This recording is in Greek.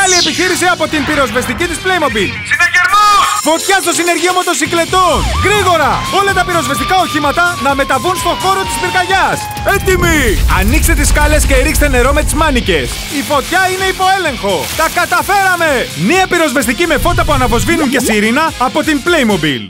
Μεγάλη επιχείρηση από την πυροσβεστική της Playmobil. Συναγερμούς! Φωτιά στο συνεργείο μοτοσυκλετών. Γρήγορα! Όλα τα πυροσβεστικά οχήματα να μεταβούν στο χώρο της πυρκαγιάς. Έτοιμοι! Ανοίξτε τις σκάλες και ρίξτε νερό με τις μάνικες. Η φωτιά είναι υπό έλεγχο. Τα καταφέραμε! Νέα πυροσβεστική με φώτα που αναβοσβήνουν και σιρήνα από την Playmobil.